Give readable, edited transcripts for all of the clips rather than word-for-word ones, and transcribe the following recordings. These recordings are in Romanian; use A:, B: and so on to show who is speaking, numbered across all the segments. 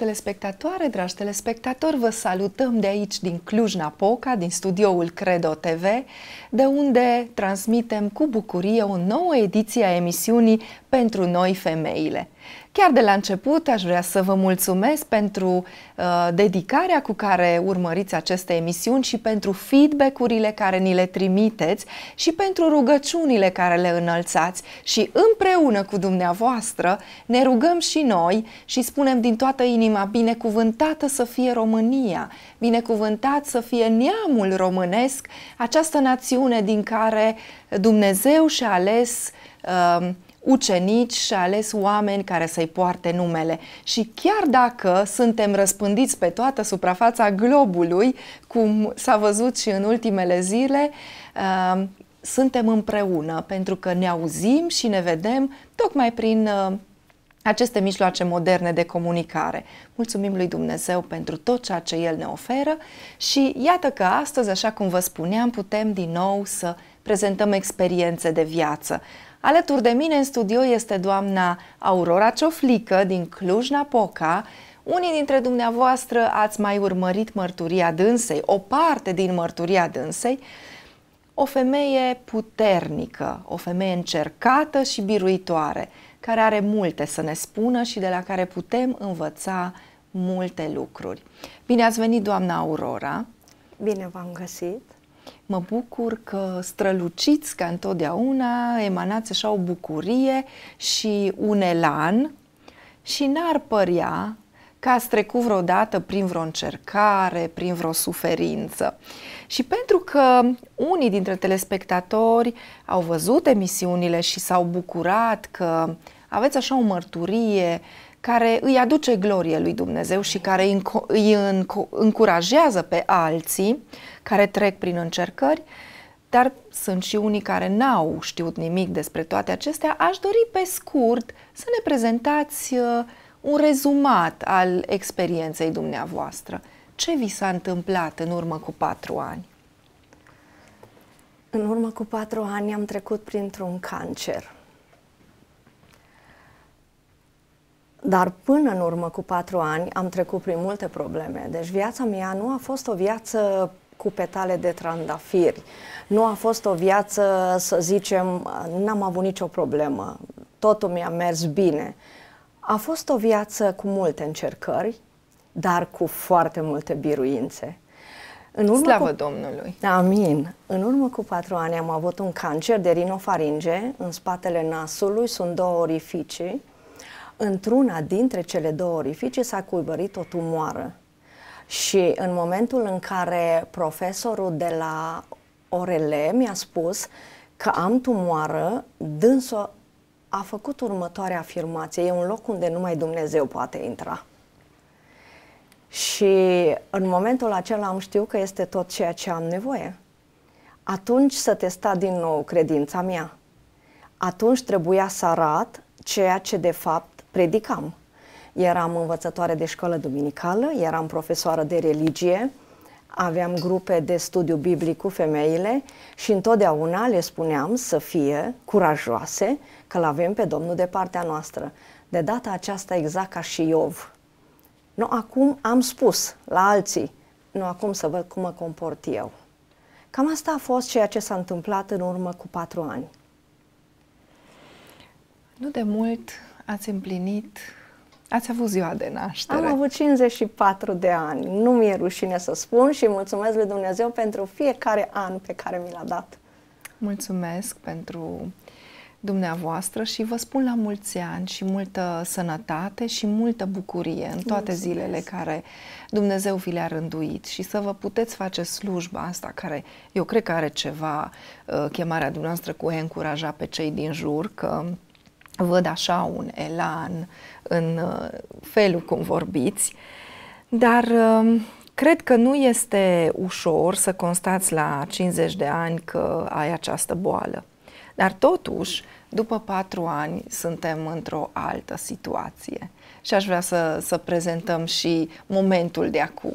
A: telespectatoare, dragi telespectatori, vă salutăm de aici, din Cluj-Napoca, din studioul Credo TV, de unde transmitem cu bucurie o nouă ediție a emisiunii Pentru noi femeile. Chiar de la început aș vrea să vă mulțumesc pentru dedicarea cu care urmăriți aceste emisiuni și pentru feedback-urile care ni le trimiteți și pentru rugăciunile care le înălțați. Și împreună cu dumneavoastră ne rugăm și noi și spunem din toată inima: binecuvântată să fie România, binecuvântat să fie neamul românesc, această națiune din care Dumnezeu și-a ales ucenici și a ales oameni care să-i poarte numele. Și chiar dacă suntem răspândiți pe toată suprafața globului, cum s-a văzut și în ultimele zile, suntem împreună pentru că ne auzim și ne vedem tocmai prin aceste mijloace moderne de comunicare. Mulțumim lui Dumnezeu pentru tot ceea ce El ne oferă și iată că astăzi, așa cum vă spuneam, putem din nou să prezentăm experiențe de viață. Alături de mine în studio este doamna Aurora Cioflică din Cluj-Napoca. Unii dintre dumneavoastră ați mai urmărit mărturia dânsei, o parte din mărturia dânsei, o femeie puternică, o femeie încercată și biruitoare, care are multe să ne spună și de la care putem învăța multe lucruri. Bine ați venit, doamna Aurora!
B: Bine v-am găsit!
A: Mă bucur că străluciți ca întotdeauna, emanați așa o bucurie și un elan și n-ar părea că ați trecut vreodată prin vreo încercare, prin vreo suferință. Și pentru că unii dintre telespectatori au văzut emisiunile și s-au bucurat că aveți așa o mărturie care îi aduce glorie lui Dumnezeu și care îi încurajează pe alții care trec prin încercări, dar sunt și unii care n-au știut nimic despre toate acestea, aș dori pe scurt să ne prezentați un rezumat al experienței dumneavoastră. Ce vi s-a întâmplat în urmă cu 4 ani?
B: În urmă cu 4 ani am trecut printr-un cancer. Dar până în urmă cu 4 ani am trecut prin multe probleme. Deci viața mea nu a fost o viață cu petale de trandafiri. Nu a fost o viață, să zicem, n-am avut nicio problemă. Totul mi-a mers bine. A fost o viață cu multe încercări, dar cu foarte multe biruințe.
A: Slavă Domnului!
B: Amin! În urmă cu 4 ani am avut un cancer de rinofaringe. În spatele nasului sunt 2 orificii. Într-una dintre cele 2 orificii s-a cuibărit o tumoară. Și în momentul în care profesorul de la ORL mi-a spus că am tumoară, dânsul a făcut următoarea afirmație: e un loc unde numai Dumnezeu poate intra. Și în momentul acela am știut că este tot ceea ce am nevoie. Atunci să testa din nou credința mea. Atunci trebuia să arăt ceea ce de fapt predicam. Eram învățătoare de școală duminicală, eram profesoară de religie, aveam grupe de studiu biblic cu femeile și întotdeauna le spuneam să fie curajoase, că l-avem pe Domnul de partea noastră. De data aceasta, exact ca și Iov. Nu acum am spus la alții, nu acum să văd cum mă comport eu. Cam asta a fost ceea ce s-a întâmplat în urmă cu 4 ani.
A: Nu de mult ați avut ziua de naștere.
B: Am avut 54 de ani. Nu mi-e rușine să spun și mulțumesc lui Dumnezeu pentru fiecare an pe care mi l-a dat.
A: Mulțumesc pentru dumneavoastră și vă spun la mulți ani și multă sănătate și multă bucurie în toate zilele care Dumnezeu vi le-a rânduit și să vă puteți face slujba asta care eu cred că are ceva, chemarea dumneavoastră cu a încuraja pe cei din jur, că văd așa un elan în felul cum vorbiți, dar cred că nu este ușor să constați la 50 de ani că ai această boală. Dar totuși, după 4 ani, suntem într-o altă situație și aș vrea să prezentăm și momentul de acum.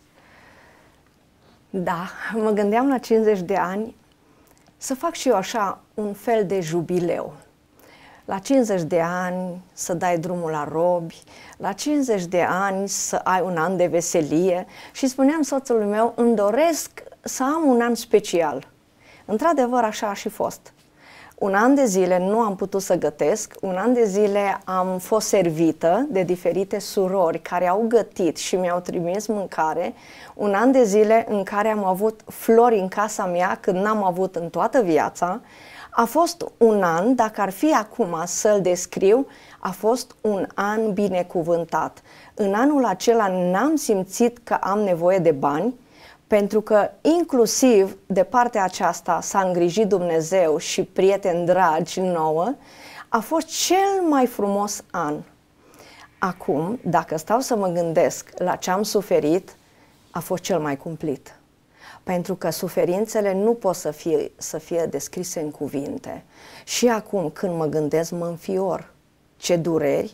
B: Da, mă gândeam la 50 de ani să fac și eu așa un fel de jubileu. la 50 de ani să dai drumul la robi, la 50 de ani să ai un an de veselie și spuneam soțului meu, îmi doresc să am un an special. Într-adevăr, așa a și fost. Un an de zile nu am putut să gătesc, un an de zile am fost servită de diferite surori care au gătit și mi-au trimis mâncare, un an de zile în care am avut flori în casa mea când n-am avut în toată viața. A fost un an, dacă ar fi acum să-l descriu, a fost un an binecuvântat. În anul acela n-am simțit că am nevoie de bani, pentru că inclusiv de partea aceasta s-a îngrijit Dumnezeu și prieteni dragi nouă, a fost cel mai frumos an. Acum, dacă stau să mă gândesc la ce am suferit, a fost cel mai cumplit. Pentru că suferințele nu pot să fie descrise în cuvinte. Și acum, când mă gândesc, mă înfior. Ce dureri,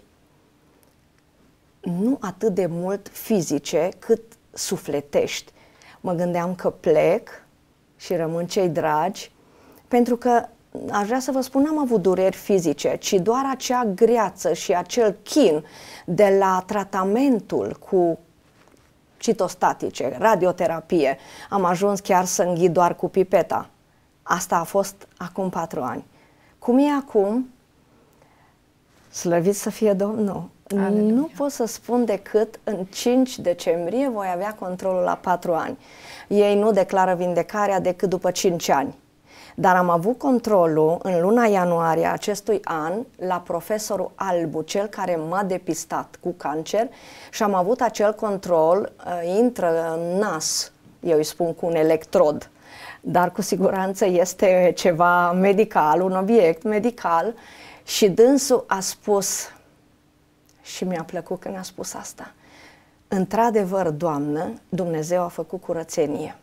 B: nu atât de mult fizice, cât sufletești. Mă gândeam că plec și rămân cei dragi, pentru că, aș vrea să vă spun, n-am avut dureri fizice, ci doar acea greață și acel chin de la tratamentul cu citostatice, radioterapie. Am ajuns chiar să înghit doar cu pipeta. Asta a fost acum 4 ani. Cum e acum? Slăvit să fie Domnul! Aleluia. Nu pot să spun decât în 5 decembrie voi avea controlul la 4 ani. Ei nu declară vindecarea decât după 5 ani. Dar am avut controlul în luna ianuarie acestui an la profesorul Albu, cel care m-a depistat cu cancer, și am avut acel control, intră în nas, eu îi spun cu un electrod, dar cu siguranță este ceva medical, un obiect medical, și dânsul a spus, și mi-a plăcut când a spus asta, într-adevăr, Doamnă, Dumnezeu a făcut curățenie.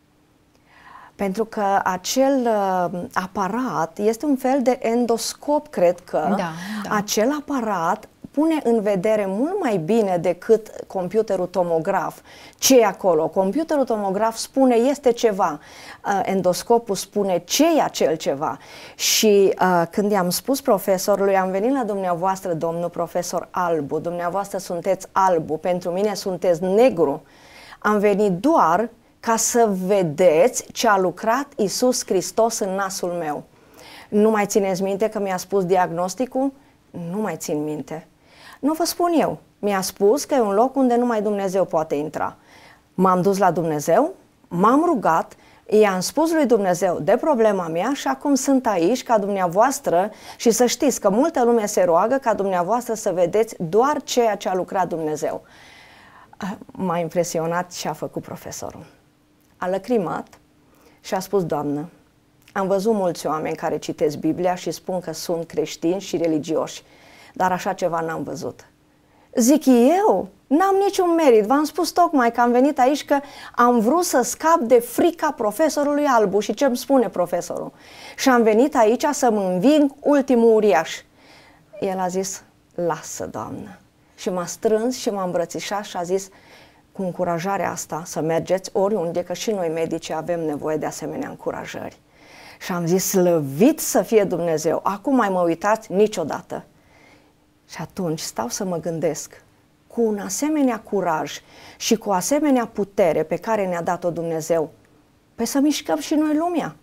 B: Pentru că acel aparat este un fel de endoscop, cred că. Da. Acel aparat pune în vedere mult mai bine decât computerul tomograf ce e acolo. Computerul tomograf spune este ceva, endoscopul spune ce e acel ceva. Și când i-am spus profesorului, am venit la dumneavoastră, domnul profesor Albu, dumneavoastră sunteți albu, pentru mine sunteți negru. Am venit doar ca să vedeți ce a lucrat Iisus Hristos în nasul meu. Nu mai țineți minte că mi-a spus diagnosticul? Nu mai țin minte. Nu vă spun eu. Mi-a spus că e un loc unde numai Dumnezeu poate intra. M-am dus la Dumnezeu, m-am rugat, i-am spus lui Dumnezeu de problema mea și acum sunt aici ca dumneavoastră și să știți că multă lume se roagă ca dumneavoastră să vedeți doar ceea ce a lucrat Dumnezeu. M-a impresionat ce a făcut profesorul. A lăcrimat și a spus, Doamnă, am văzut mulți oameni care citesc Biblia și spun că sunt creștini și religioși, dar așa ceva n-am văzut. Zic eu, n-am niciun merit, v-am spus tocmai că am venit aici că am vrut să scap de frica profesorului Albu și ce îmi spune profesorul. Și am venit aici să-mi înving ultimul uriaș. El a zis, lasă, Doamnă. Și m-a strâns și m-a îmbrățișat și a zis, cu încurajarea asta să mergeți oriunde, că și noi medici avem nevoie de asemenea încurajări. Și am zis, slăvit să fie Dumnezeu, acum mai mă uitați niciodată. Și atunci stau să mă gândesc, cu un asemenea curaj și cu o asemenea putere pe care ne-a dat-o Dumnezeu, pe să mișcăm și noi lumea.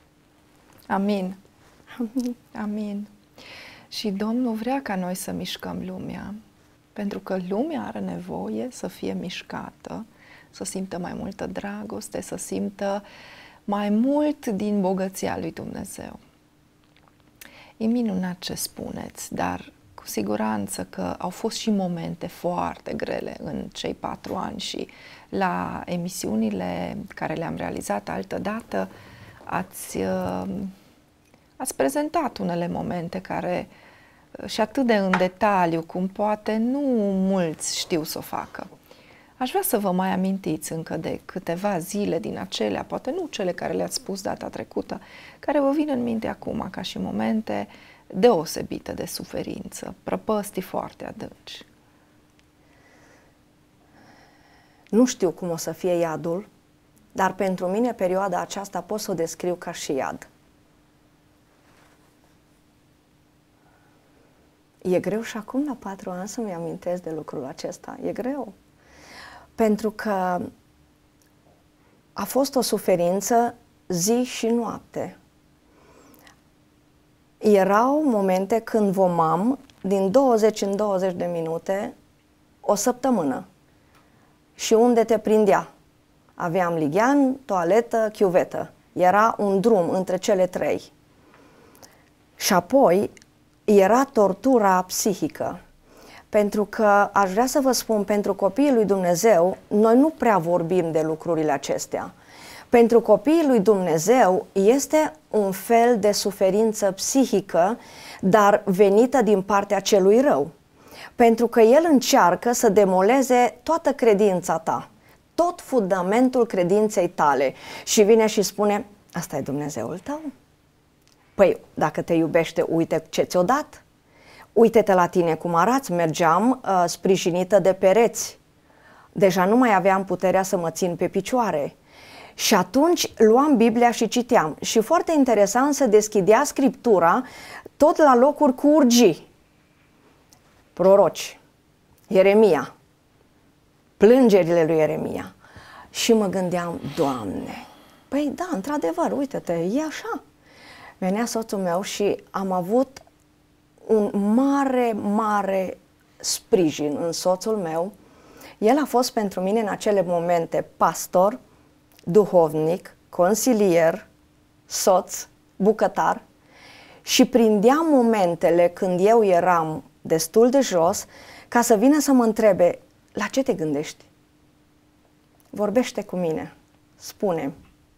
A: Amin. Amin. Amin. Și Domnul vrea ca noi să mișcăm lumea, pentru că lumea are nevoie să fie mișcată, să simtă mai multă dragoste, să simtă mai mult din bogăția lui Dumnezeu. E minunat ce spuneți, dar cu siguranță că au fost și momente foarte grele în cei 4 ani și la emisiunile care le-am realizat altădată ați prezentat unele momente care și atât de în detaliu cum poate nu mulți știu să o facă. Aș vrea să vă mai amintiți încă de câteva zile din acelea, poate nu cele care le-ați spus data trecută, care vă vin în minte acum ca și momente deosebite de suferință, prăpăstii foarte adânci.
B: Nu știu cum o să fie iadul, dar pentru mine perioada aceasta pot să o descriu ca și iad. E greu și acum, la 4 ani, să-mi amintesc de lucrul acesta. E greu. Pentru că a fost o suferință zi și noapte. Erau momente când vomam din 20 în 20 de minute o săptămână. Și unde te prindea? Aveam lighean, toaletă, chiuvetă. Era un drum între cele 3. Și apoi era tortura psihică. Pentru că aș vrea să vă spun, pentru copiii lui Dumnezeu, noi nu prea vorbim de lucrurile acestea. Pentru copiii lui Dumnezeu este un fel de suferință psihică, dar venită din partea celui rău. Pentru că el încearcă să demoleze toată credința ta, tot fundamentul credinței tale și vine și spune, asta e Dumnezeul tău. Păi, dacă te iubește, uite ce ți-o dat. Uite-te la tine cum arăți, mergeam sprijinită de pereți. Deja nu mai aveam puterea să mă țin pe picioare. Și atunci luam Biblia și citeam. Și foarte interesant, se deschidea Scriptura tot la locuri cu urgii. Proroci, Ieremia, plângerile lui Ieremia. Și mă gândeam, Doamne, păi da, într-adevăr, uite-te, e așa. Venea soțul meu și am avut un mare, mare sprijin în soțul meu. El a fost pentru mine în acele momente pastor, duhovnic, consilier, soț, bucătar și prindea momentele când eu eram destul de jos ca să vină să mă întrebe, la ce te gândești? Vorbește cu mine, spune-mi.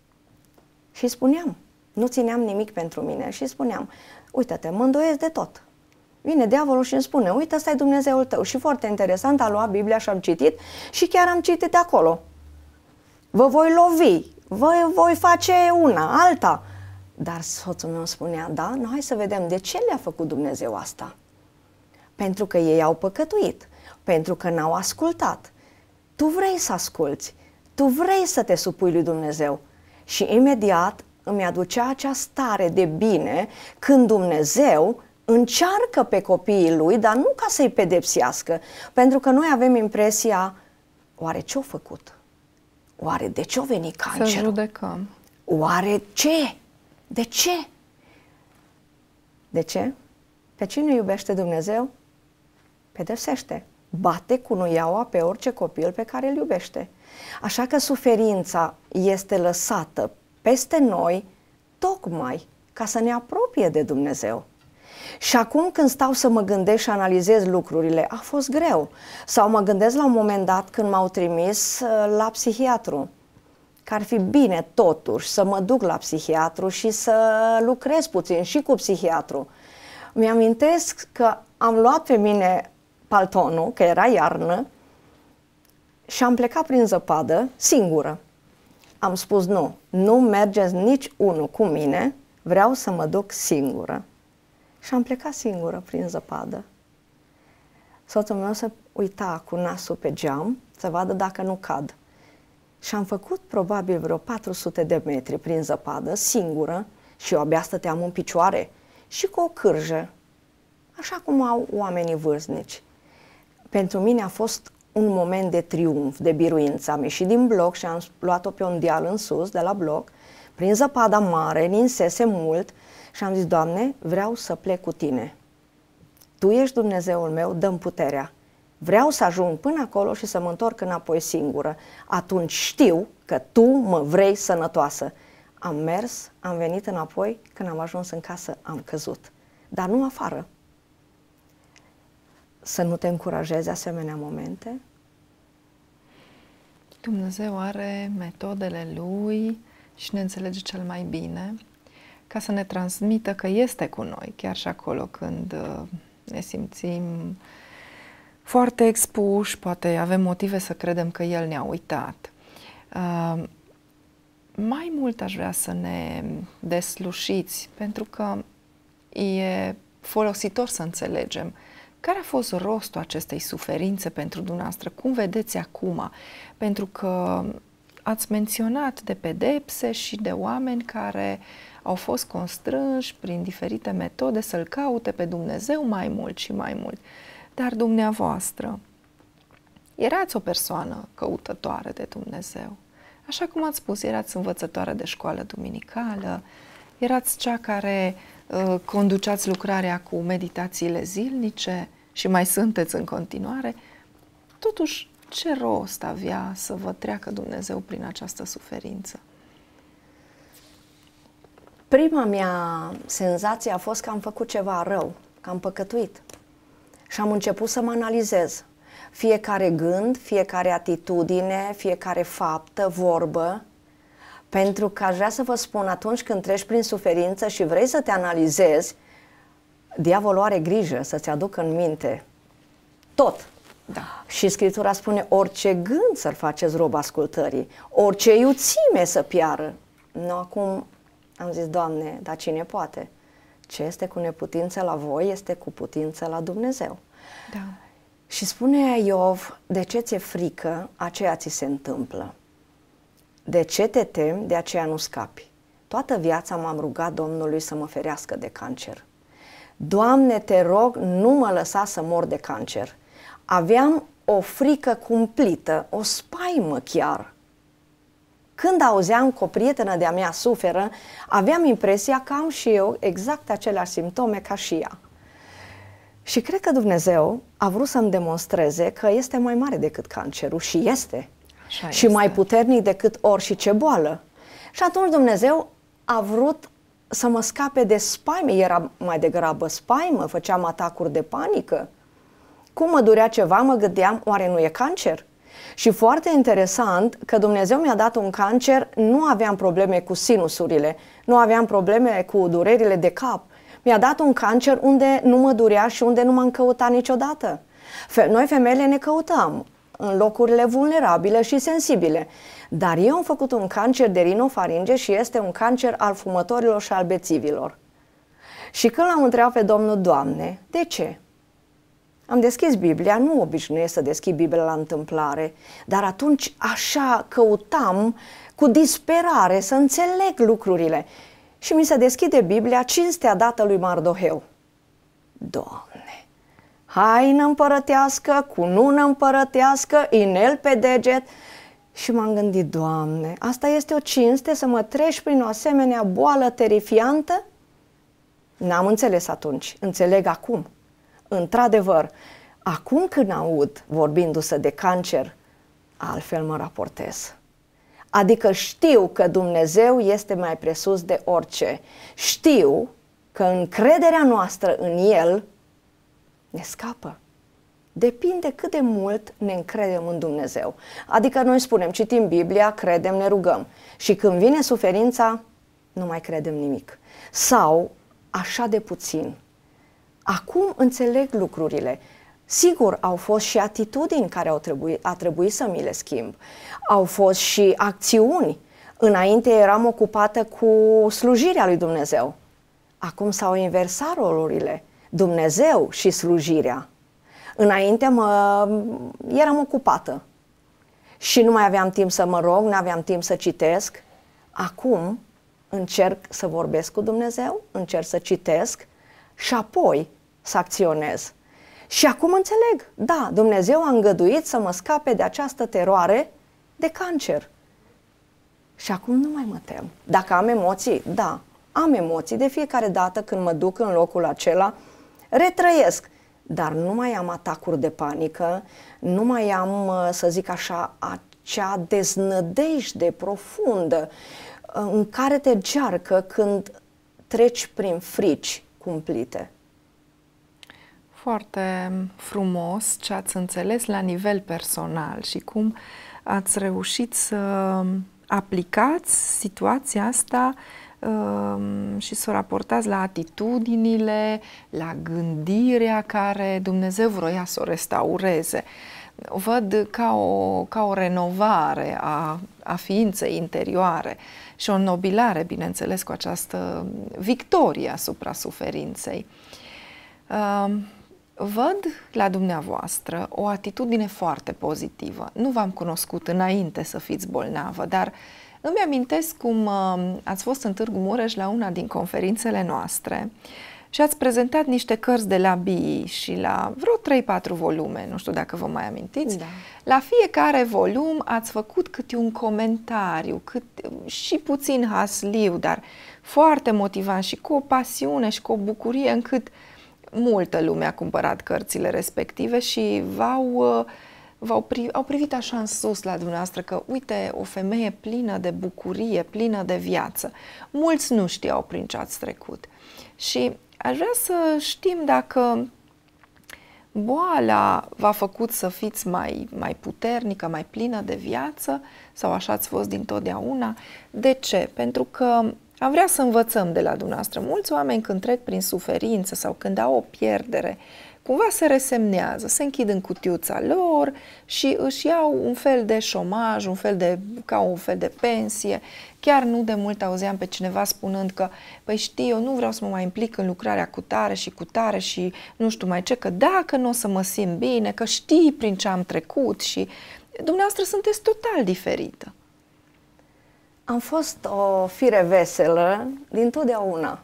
B: Și spuneam, nu țineam nimic pentru mine și spuneam, uite-te, mă îndoiesc de tot. Vine diavolul și îmi spune, uite, ăsta e Dumnezeul tău. Și foarte interesant, a luat Biblia și am citit și chiar am citit de acolo. Vă voi lovi, vă voi face una, alta. Dar soțul meu spunea, da, nu, hai să vedem de ce le-a făcut Dumnezeu asta. Pentru că ei au păcătuit, pentru că n-au ascultat. Tu vrei să asculți, tu vrei să te supui lui Dumnezeu. Și imediat îmi aducea acea stare de bine când Dumnezeu încearcă pe copiii lui, dar nu ca să-i pedepsească, pentru că noi avem impresia, oare ce-o făcut? Oare de ce-o venit cancerul?
A: Să judecăm.
B: Oare ce? De ce? De ce? Pe cine iubește Dumnezeu? Pedepsește. Bate cu nuiaua pe orice copil pe care îl iubește. Așa că suferința este lăsată peste noi tocmai ca să ne apropie de Dumnezeu. Și acum când stau să mă gândesc și analizez lucrurile, a fost greu. Sau mă gândesc la un moment dat când m-au trimis la psihiatru, că ar fi bine totuși să mă duc la psihiatru și să lucrez puțin și cu psihiatru. Mi-amintesc că am luat pe mine paltonul, că era iarnă, și am plecat prin zăpadă singură. Am spus nu mergeți nici unul cu mine, vreau să mă duc singură. Și am plecat singură prin zăpadă. Soțul meu se uita cu nasul pe geam să vadă dacă nu cad. Și am făcut probabil vreo 400 de metri prin zăpadă, singură, și eu abia stăteam în picioare și cu o cârjă, așa cum au oamenii vârstnici. Pentru mine a fost un moment de triumf, de biruință. Am ieșit din bloc și am luat-o pe un deal în sus, de la bloc, prin zăpada mare, ninsese mult, și am zis, Doamne, vreau să plec cu Tine. Tu ești Dumnezeul meu, dă-mi puterea. Vreau să ajung până acolo și să mă întorc înapoi singură. Atunci știu că Tu mă vrei sănătoasă. Am mers, am venit înapoi, când am ajuns în casă am căzut. Dar nu afară. Să nu te încurajezi asemenea momente?
A: Dumnezeu are metodele Lui și ne înțelege cel mai bine ca să ne transmită că este cu noi, chiar și acolo când ne simțim foarte expuși, poate avem motive să credem că El ne-a uitat. Mai mult aș vrea să ne deslușiți, pentru că e folositor să înțelegem care a fost rostul acestei suferințe pentru dumneavoastră, cum vedeți acum, pentru că ați menționat de pedepse și de oameni care au fost constrânși prin diferite metode să-L caute pe Dumnezeu mai mult și mai mult. Dar dumneavoastră erați o persoană căutătoare de Dumnezeu. Așa cum ați spus, erați învățătoare de școală duminicală, erați cea care conduceați lucrarea cu meditațiile zilnice și mai sunteți în continuare. Totuși, ce rost avea să vă treacă Dumnezeu prin această suferință?
B: Prima mea senzație a fost că am făcut ceva rău, că am păcătuit. Și am început să mă analizez. Fiecare gând, fiecare atitudine, fiecare faptă, vorbă, pentru că aș vrea să vă spun, atunci când treci prin suferință și vrei să te analizezi, diavolul are grijă să-ți aducă în minte tot.
A: Da.
B: Și Scriptura spune, orice gând să-l faceți rob ascultării, orice iuțime să piară. Nu, acum am zis, Doamne, dar cine poate? Ce este cu neputință la voi, este cu putință la Dumnezeu.
A: Da.
B: Și spune Iov, de ce ți-e frică, aceea ți se întâmplă. De ce te temi, de aceea nu scapi. Toată viața m-am rugat Domnului să mă ferească de cancer. Doamne, te rog, nu mă lăsa să mor de cancer. Aveam o frică cumplită, o spaimă chiar. Când auzeam că o prietenă de-a mea suferă, aveam impresia că am și eu exact aceleași simptome ca și ea. Și cred că Dumnezeu a vrut să-mi demonstreze că este mai mare decât cancerul și este.
A: Așa
B: și
A: este.
B: Mai puternic decât orice boală. Și atunci Dumnezeu a vrut să mă scape de spaime, era mai degrabă spaimă, făceam atacuri de panică. Cum mă durea ceva, mă gândeam, oare nu e cancer? Și foarte interesant că Dumnezeu mi-a dat un cancer, nu aveam probleme cu sinusurile, nu aveam probleme cu durerile de cap. Mi-a dat un cancer unde nu mă durea și unde nu m-am căutat niciodată. Noi femeile ne căutăm în locurile vulnerabile și sensibile. Dar eu am făcut un cancer de rinofaringe și este un cancer al fumătorilor și al bețivilor. Și când l-am întrebat pe Domnul, Doamne, de ce? Am deschis Biblia, nu obișnuiesc să deschid Biblia la întâmplare, dar atunci așa căutam cu disperare să înțeleg lucrurile. Și mi se deschide Biblia, cinstea dată lui Mardoheu. Doamne, haină împărătească, cunună împărătească, inel pe deget. Și m-am gândit, Doamne, asta este o cinste să mă treci prin o asemenea boală terifiantă? N-am înțeles atunci, înțeleg acum. Într-adevăr, acum când aud vorbindu-se de cancer, altfel mă raportez. Adică știu că Dumnezeu este mai presus de orice. Știu că încrederea noastră în El ne scapă. Depinde cât de mult ne încredem în Dumnezeu. Adică noi spunem, citim Biblia, credem, ne rugăm. Și când vine suferința, nu mai credem nimic. Sau așa de puțin. Acum înțeleg lucrurile. Sigur, au fost și atitudini care a trebuit să mi le schimb. Au fost și acțiuni. Înainte eram ocupată cu slujirea lui Dumnezeu. Acum s-au inversat rolurile. Dumnezeu și slujirea. Înainte eram ocupată. Și nu mai aveam timp să mă rog, nu aveam timp să citesc. Acum încerc să vorbesc cu Dumnezeu, încerc să citesc și apoi să acționez. Și acum înțeleg, da, Dumnezeu a îngăduit să mă scape de această teroare de cancer. Și acum nu mai mă tem. Dacă am emoții, da, am emoții. De fiecare dată când mă duc în locul acela, retrăiesc. Dar nu mai am atacuri de panică, nu mai am, să zic așa, acea deznădejde profundă în care te gearcă când treci prin frici cumplite.
A: Foarte frumos ce ați înțeles la nivel personal și cum ați reușit să aplicați situația asta și să o raportați la atitudinile, la gândirea care Dumnezeu vroia să o restaureze. O văd ca o renovare a ființei interioare și o înnobilare, bineînțeles, cu această victorie asupra suferinței. Văd la dumneavoastră o atitudine foarte pozitivă. Nu v-am cunoscut înainte să fiți bolnavă, dar îmi amintesc cum ați fost în Târgu Mureș la una din conferințele noastre și ați prezentat niște cărți de la BI și la vreo 3-4 volume, nu știu dacă vă mai amintiți.
B: Da.
A: La fiecare volum ați făcut câte un comentariu, și puțin hasliu, dar foarte motivant și cu o pasiune și cu o bucurie încât multă lume a cumpărat cărțile respective și au privit așa în sus la dumneavoastră că, uite, o femeie plină de bucurie, plină de viață. Mulți nu știau prin ce ați trecut. Și aș vrea să știm dacă boala v-a făcut să fiți mai puternică, mai plină de viață sau așa ați fost dintotdeauna. De ce? Pentru că am vrea să învățăm de la dumneavoastră. Mulți oameni când trec prin suferință sau când au o pierdere, cumva se resemnează, se închid în cutiuța lor și își iau un fel de șomaj, ca un fel de pensie. Chiar nu de mult auzeam pe cineva spunând că, păi știi, eu nu vreau să mă mai implic în lucrarea cu tare și nu știu mai ce, că dacă nu o să mă simt bine, că știi prin ce am trecut și dumneavoastră sunteți total diferită.
B: Am fost o fire veselă dintotdeauna.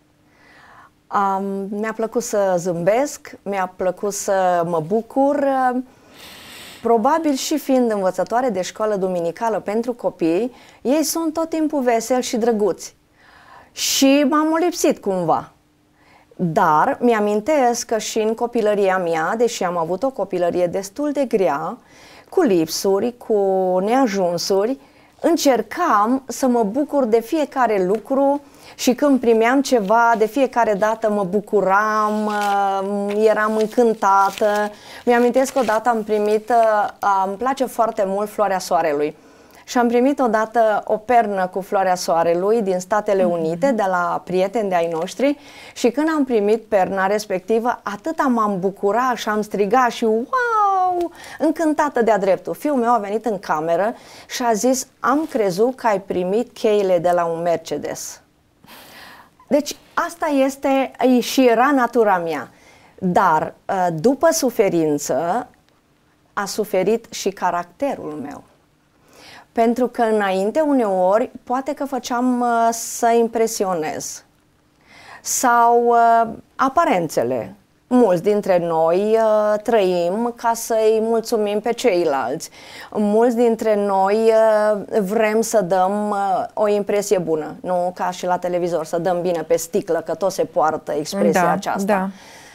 B: Mi-a plăcut să zâmbesc, mi-a plăcut să mă bucur, probabil și fiind învățătoare de școală duminicală pentru copii, ei sunt tot timpul veseli și drăguți. Și m-am lipsit cumva. Dar mi-amintesc că și în copilăria mea, deși am avut o copilărie destul de grea, cu lipsuri, cu neajunsuri, încercam să mă bucur de fiecare lucru și când primeam ceva, de fiecare dată mă bucuram, eram încântată. Mi-amintesc că odată am primit, îmi place foarte mult floarea soarelui. Și am primit odată o pernă cu floarea soarelui din Statele Unite, de la prieteni de-ai noștri, și când am primit perna respectivă, atât m-am bucurat și am strigat și wow, încântată de-a dreptul. Fiul meu a venit în cameră și a zis, am crezut că ai primit cheile de la un Mercedes. Deci asta este și era natura mea. Dar după suferință a suferit și caracterul meu. Pentru că înainte, uneori, poate că făceam să impresionez. Sau aparențele. Mulți dintre noi trăim ca să-i mulțumim pe ceilalți. Mulți dintre noi vrem să dăm o impresie bună. Nu ca și la televizor, să dăm bine pe sticlă, că tot se poartă expresia aceasta.
A: Da.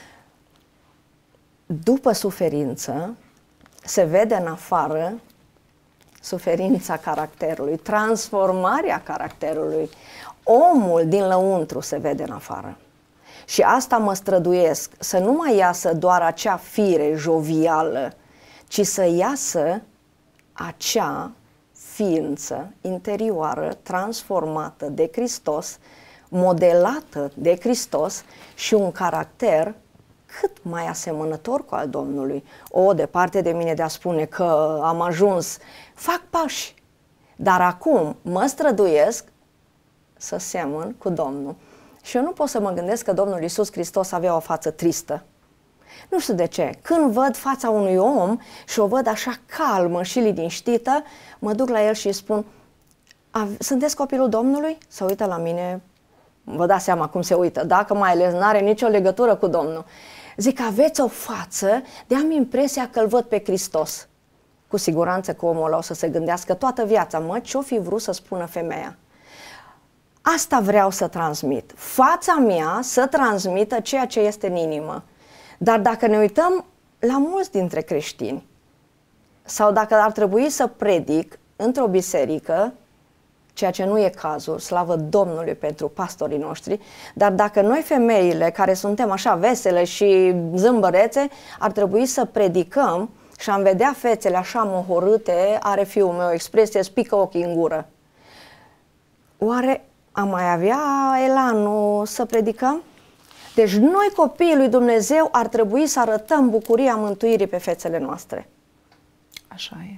B: După suferință, se vede în afară suferința caracterului, transformarea caracterului. Omul din lăuntru se vede în afară. Și asta mă străduiesc, să nu mai iasă doar acea fire jovială, ci să iasă acea ființă interioară transformată de Hristos, modelată de Hristos și un caracter cât mai asemănător cu al Domnului. Departe de mine de a spune că am ajuns, fac pași, dar acum mă străduiesc să semăn cu Domnul. Și eu nu pot să mă gândesc că Domnul Iisus Hristos avea o față tristă. Nu știu de ce. Când văd fața unui om și o văd așa calmă și liniștită, mă duc la el și îi spun, sunteți copilul Domnului? Se uită la mine, vă dați seama cum se uită, dacă mai ales n-are nicio legătură cu Domnul. Zic, aveți o față de am impresia că îl văd pe Hristos. Cu siguranță că omul ăla o să se gândească toată viața, ce-o fi vrut să spună femeia? Asta vreau să transmit. Fața mea să transmită ceea ce este în inimă. Dar dacă ne uităm la mulți dintre creștini, sau dacă ar trebui să predic într-o biserică, ceea ce nu e cazul, slavă Domnului pentru pastorii noștri, dar dacă noi femeile care suntem așa vesele și zâmbărețe, ar trebui să predicăm și am vedea fețele așa mohorâte, are fiul meu o expresie, spică ochii în gură. Oare am mai avea elanul să predicăm? Deci noi, copiii lui Dumnezeu, ar trebui să arătăm bucuria mântuirii pe fețele noastre.
A: Așa e.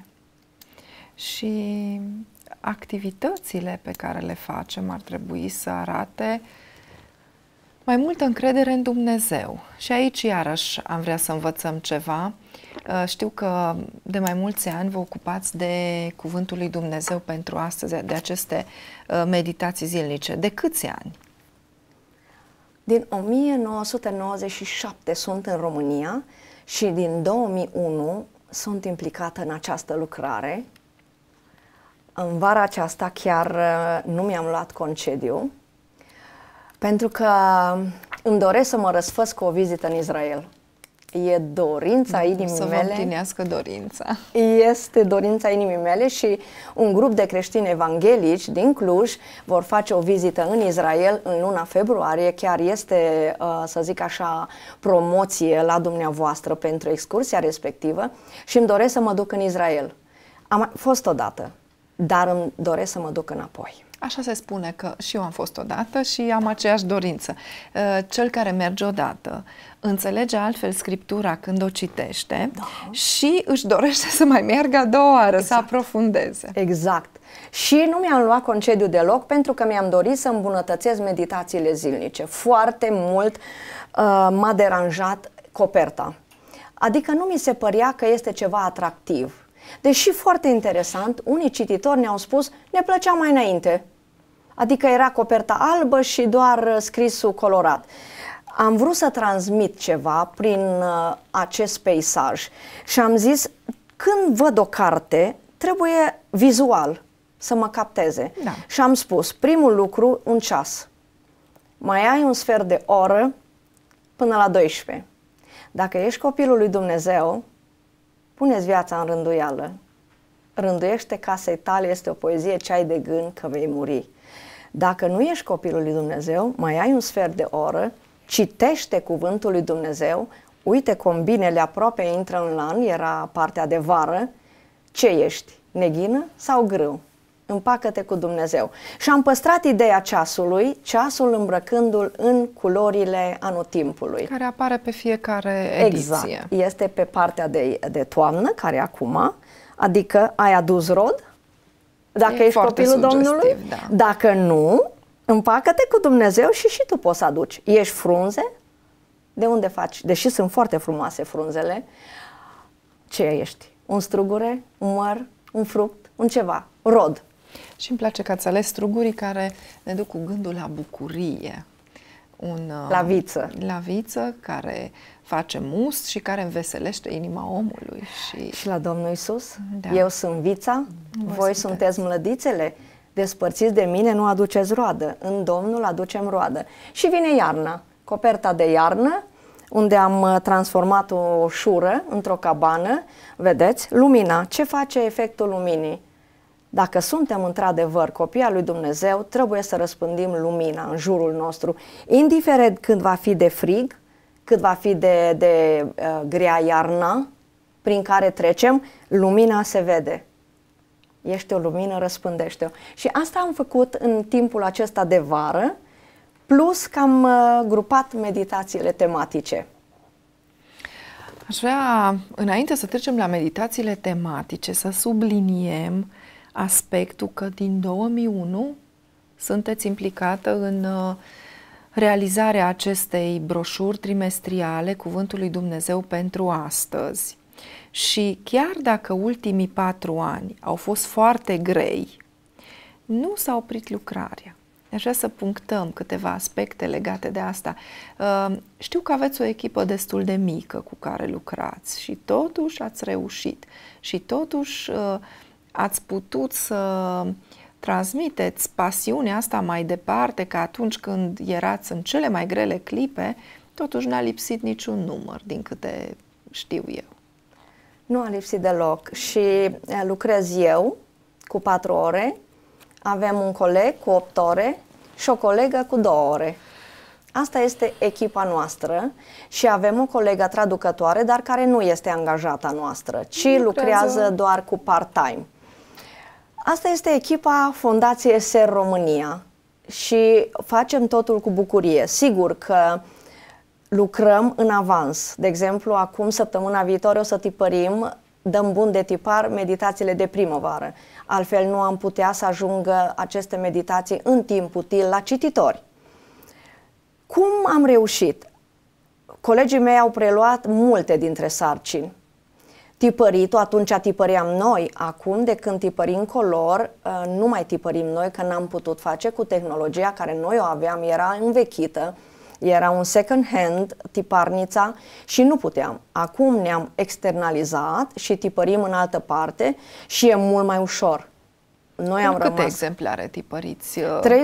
A: Și activitățile pe care le facem ar trebui să arate Mai multă încredere în Dumnezeu. Și aici, iarăși, am vrea să învățăm ceva. Știu că de mai mulți ani vă ocupați de Cuvântul lui Dumnezeu pentru astăzi, de aceste meditații zilnice. De câți ani?
B: Din 1997 sunt în România și din 2001 sunt implicată în această lucrare. În vara aceasta chiar nu mi-am luat concediu, pentru că îmi doresc să mă răsfăț cu o vizită în Israel. E dorința inimii mele.
A: Să vă împlinească dorința.
B: Este dorința inimii mele și un grup de creștini evanghelici din Cluj vor face o vizită în Israel în luna februarie. Chiar este, să zic așa, promoție la dumneavoastră pentru excursia respectivă și îmi doresc să mă duc în Israel. Am fost odată, dar îmi doresc să mă duc înapoi.
A: Așa se spune că și eu am fost odată și am aceeași dorință. Cel care merge odată înțelege altfel Scriptura când o citește, da, și își dorește să mai meargă a doua oară, exact, să aprofundeze.
B: Exact. Și nu mi-am luat concediu deloc pentru că mi-am dorit să îmbunătățesc meditațiile zilnice. Foarte mult m-a deranjat coperta. Adică nu mi se părea că este ceva atractiv. Deși foarte interesant, unii cititori ne-au spus, ne plăcea mai înainte. Adică era coperta albă și doar scrisul colorat. Am vrut să transmit ceva prin acest peisaj și am zis, când văd o carte, trebuie vizual să mă capteze. Da. Și am spus, primul lucru, un ceas. Mai ai un sfert de oră până la 12. Dacă ești copilul lui Dumnezeu, pune-ți viața în rânduială. Rânduiește casei tale, este o poezie ce ai de gând că vei muri. Dacă nu ești copilul lui Dumnezeu, mai ai un sfert de oră, citește cuvântul lui Dumnezeu, uite combinele aproape intră în lan, era partea de vară, ce ești, neghină sau grâu? Împacă-te cu Dumnezeu. Și am păstrat ideea ceasului, ceasul îmbrăcându-l în culorile anotimpului.
A: Care apare pe fiecare ediție.
B: Exact. Este pe partea de toamnă, care acum, adică ai adus rod, dacă ești copilul Domnului, da. Dacă nu, împacă-te cu Dumnezeu și tu poți să aduci. Ești frunze? De unde faci? Deși sunt foarte frumoase frunzele, ce ești? Un strugure, un măr, un fruct, un ceva, rod.
A: Și îmi place că ați ales strugurii care ne duc cu gândul la bucurie.
B: La viță.
A: La viță care face must și care înveselește inima omului.
B: Și la Domnul Iisus, da. Eu sunt vița, voi sunteți mlădițele, despărțiți de mine nu aduceți roadă, în Domnul aducem roadă. Și vine iarna, coperta de iarnă, unde am transformat o șură într-o cabană, vedeți, lumina. Ce face efectul luminii? Dacă suntem într-adevăr copii al lui Dumnezeu, trebuie să răspândim lumina în jurul nostru, indiferent când va fi de frig, cât va fi de grea iarna prin care trecem, lumina se vede. Ești o lumină, răspândește-o. Și asta am făcut în timpul acesta de vară, plus că am grupat meditațiile tematice.
A: Aș vrea, înainte să trecem la meditațiile tematice, să subliniem aspectul că din 2001 sunteți implicată în realizarea acestei broșuri trimestriale Cuvântul lui Dumnezeu pentru astăzi. Și chiar dacă ultimii 4 ani au fost foarte grei, nu s-a oprit lucrarea. Aș vrea să punctăm câteva aspecte legate de asta. Știu că aveți o echipă destul de mică cu care lucrați și totuși ați reușit și totuși ați putut să transmiteți pasiunea asta mai departe, că atunci când erați în cele mai grele clipe, totuși n-a lipsit niciun număr, din câte știu eu.
B: Nu a lipsit deloc și lucrez eu cu 4 ore, avem un coleg cu 8 ore și o colegă cu 2 ore. Asta este echipa noastră și avem o colegă traducătoare, dar care nu este angajata noastră, ci lucrează doar cu part-time. Asta este echipa Fundației SER România și facem totul cu bucurie. Sigur că lucrăm în avans. De exemplu, acum, săptămâna viitoare, o să tipărim, dăm bun de tipar meditațiile de primăvară. Altfel nu am putea să ajungă aceste meditații în timp util la cititori. Cum am reușit? Colegii mei au preluat multe dintre sarcini. Tipăritul, atunci tipăream noi, acum de când tipărim color, nu mai tipărim noi, că n-am putut face cu tehnologia care noi o aveam, era învechită, era un second hand, tiparnița, și nu puteam. Acum ne-am externalizat și tipărim în altă parte și e mult mai ușor. Noi am
A: Câte
B: rămas
A: exemplare tipăriți?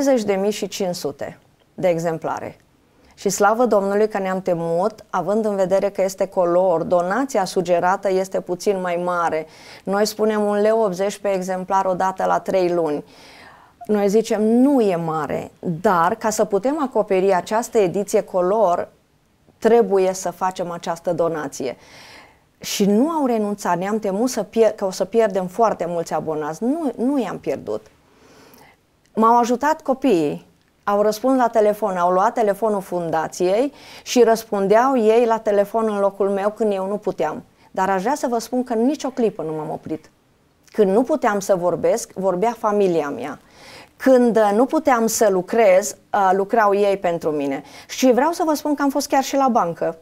B: 30.500 de exemplare. Și slavă Domnului că ne-am temut, având în vedere că este color, donația sugerată este puțin mai mare. Noi spunem 1,80 lei pe exemplar odată la 3 luni. Noi zicem nu e mare, dar ca să putem acoperi această ediție color, trebuie să facem această donație. Și nu au renunțat, ne-am temut că o să pierdem foarte mulți abonați. Nu i-am pierdut. M-au ajutat copiii. Au răspuns la telefon, au luat telefonul fundației și răspundeau ei la telefon în locul meu când eu nu puteam. Dar aș vrea să vă spun că nici o clipă nu m-am oprit. Când nu puteam să vorbesc, vorbea familia mea. Când nu puteam să lucrez, lucrau ei pentru mine. Și vreau să vă spun că am fost chiar și la bancă.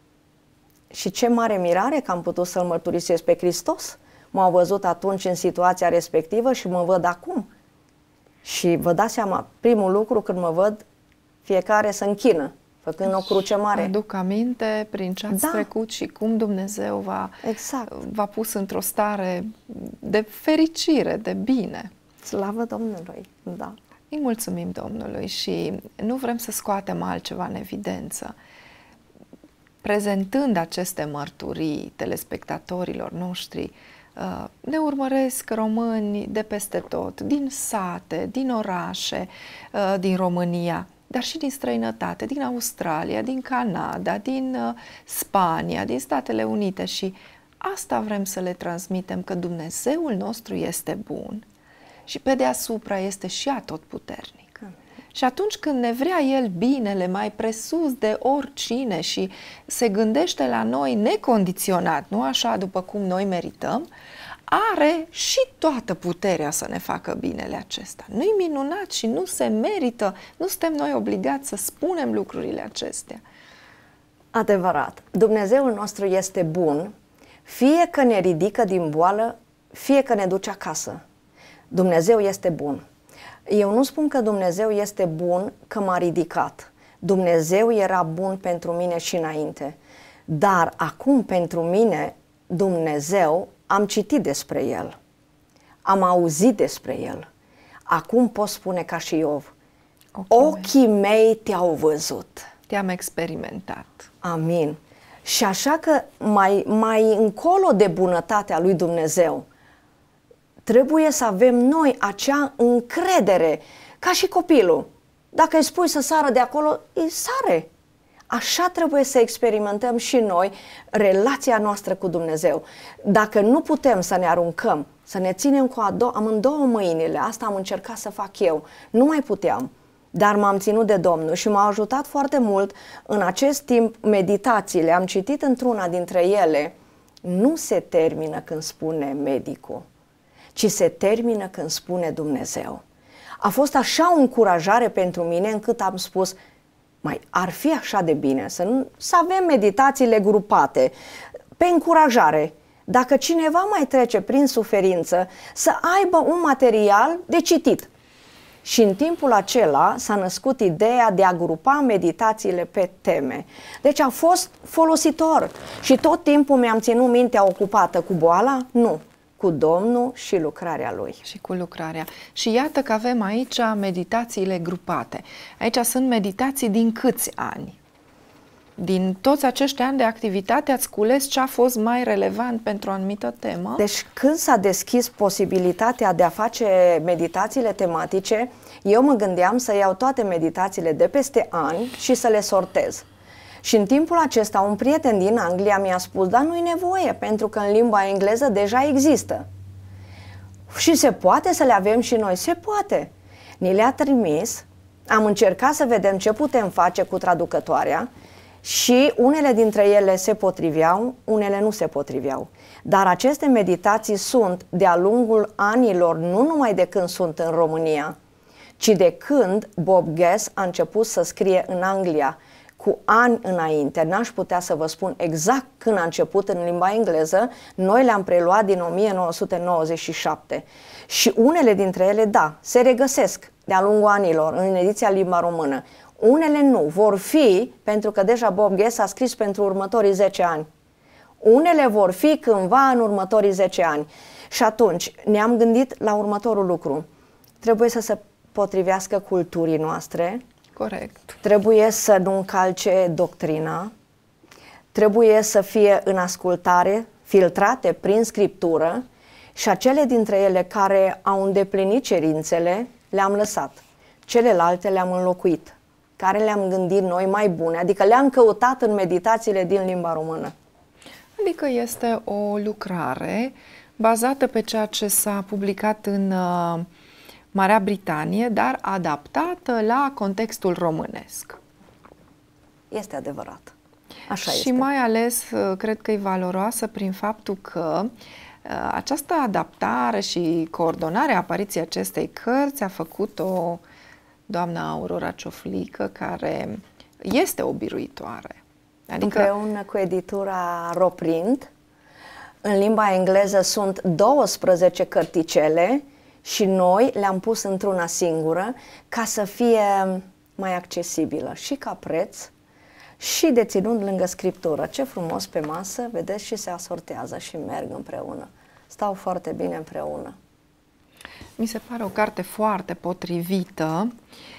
B: Și ce mare mirare că am putut să-L mărturisesc pe Hristos. M-au văzut atunci în situația respectivă și mă văd acum. Și vă dați seama, primul lucru când mă văd, fiecare se închină, făcând o cruce mare.
A: Aduc aminte prin ce ați trecut și cum Dumnezeu v-a pus într-o stare de fericire, de bine.
B: Slavă Domnului, da.
A: Îi mulțumim Domnului și nu vrem să scoatem altceva în evidență. Prezentând aceste mărturii telespectatorilor noștri, ne urmăresc români de peste tot, din sate, din orașe, din România, dar și din străinătate, din Australia, din Canada, din Spania, din Statele Unite, și asta vrem să le transmitem, că Dumnezeul nostru este bun și pe deasupra este și atotputernic. Și atunci când ne vrea El binele mai presus de oricine și se gândește la noi necondiționat, nu așa după cum noi merităm, are și toată puterea să ne facă binele acesta. Nu-i minunat și nu se merită, nu suntem noi obligați să spunem lucrurile acestea.
B: Adevărat. Dumnezeul nostru este bun, fie că ne ridică din boală, fie că ne duce acasă. Dumnezeu este bun. Eu nu spun că Dumnezeu este bun că m-a ridicat. Dumnezeu era bun pentru mine și înainte. Dar acum pentru mine, Dumnezeu, am citit despre El. Am auzit despre El. Acum pot spune ca și Iov. Ochii mei te-au văzut.
A: Te-am experimentat.
B: Amin. Și așa că mai încolo de bunătatea lui Dumnezeu, trebuie să avem noi acea încredere, ca și copilul. Dacă îi spui să sară de acolo, îi sare. Așa trebuie să experimentăm și noi relația noastră cu Dumnezeu. Dacă nu putem să ne aruncăm, să ne ținem cu amândouă mâinile, asta am încercat să fac eu, nu mai puteam, dar m-am ținut de Domnul și m-a ajutat foarte mult în acest timp meditațiile. Am citit într-una dintre ele, nu se termină când spune medicul, ci se termină când spune Dumnezeu. A fost așa o încurajare pentru mine încât am spus, mai ar fi așa de bine să avem meditațiile grupate, pe încurajare. Dacă cineva mai trece prin suferință, să aibă un material de citit. Și în timpul acela s-a născut ideea de a grupa meditațiile pe teme. Deci a fost folositor și tot timpul mi-am ținut mintea ocupată cu boala? Nu. Cu Domnul și lucrarea Lui.
A: Și cu lucrarea. Și iată că avem aici meditațiile grupate. Aici sunt meditații din câți ani? Din toți acești ani de activitate ați cules ce a fost mai relevant pentru o anumită temă?
B: Deci când s-a deschis posibilitatea de a face meditațiile tematice, eu mă gândeam să iau toate meditațiile de peste ani și să le sortez. Și în timpul acesta un prieten din Anglia mi-a spus, dar nu-i nevoie, pentru că în limba engleză deja există. Și se poate să le avem și noi? Se poate. Ni le-a trimis, am încercat să vedem ce putem face cu traducătoarea și unele dintre ele se potriveau, unele nu se potriveau. Dar aceste meditații sunt de-a lungul anilor, nu numai de când sunt în România, ci de când Bob Gass a început să scrie în Anglia cu ani înainte. N-aș putea să vă spun exact când a început în limba engleză, noi le-am preluat din 1997 și unele dintre ele, da, se regăsesc de-a lungul anilor în ediția limba română. Unele nu, vor fi, pentru că deja Bob Gass a scris pentru următorii 10 ani. Unele vor fi cândva în următorii 10 ani. Și atunci ne-am gândit la următorul lucru. Trebuie să se potrivească culturii noastre.
A: Corect.
B: Trebuie să nu încalce doctrina. Trebuie să fie în ascultare, filtrate prin scriptură și acele dintre ele care au îndeplinit cerințele le-am lăsat. Celelalte le-am înlocuit, care le-am gândit noi mai bune, adică le-am căutat în meditațiile din limba română.
A: Adică este o lucrare bazată pe ceea ce s-a publicat în Marea Britanie, dar adaptată la contextul românesc.
B: Este adevărat. Așa
A: și
B: este.
A: mai ales, cred că e valoroasă prin faptul că această adaptare și coordonarea apariției acestei cărți a făcut-o doamna Aurora Cioflică, care este o biruitoare.
B: Adică, împreună cu editura Roprint, în limba engleză sunt 12 cărticele și noi le-am pus într-una singură ca să fie mai accesibilă și ca preț și de ținut lângă scriptură. Ce frumos pe masă, vedeți, și se asortează și merg împreună. Stau foarte bine împreună.
A: Mi se pare o carte foarte potrivită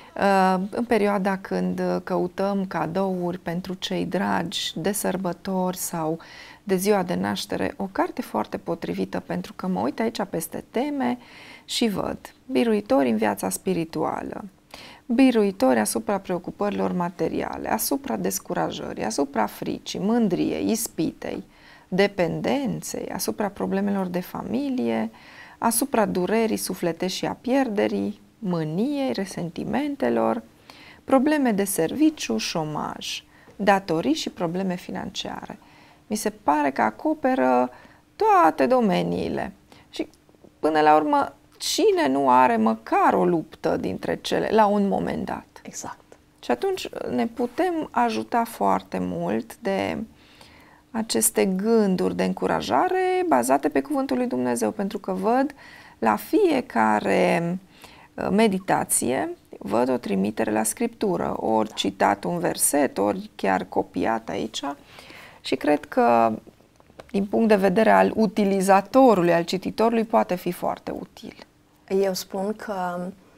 A: în perioada când căutăm cadouri pentru cei dragi de sărbători sau de ziua de naștere. O carte foarte potrivită pentru că mă uit aici peste teme și văd biruitori în viața spirituală, biruitori asupra preocupărilor materiale, asupra descurajării, asupra fricii, mândriei, ispitei, dependenței, asupra problemelor de familie, asupra durerii sufletești și a pierderii, mâniei, resentimentelor, probleme de serviciu, șomaj, datorii și probleme financiare. Mi se pare că acoperă toate domeniile. Și până la urmă, cine nu are măcar o luptă dintre cele la un moment dat?
B: Exact.
A: Și atunci ne putem ajuta foarte mult de aceste gânduri de încurajare bazate pe Cuvântul lui Dumnezeu, pentru că văd la fiecare meditație, văd o trimitere la Scriptură, ori citat un verset, ori chiar copiat aici și cred că din punct de vedere al utilizatorului, al cititorului, poate fi foarte util.
B: Eu spun că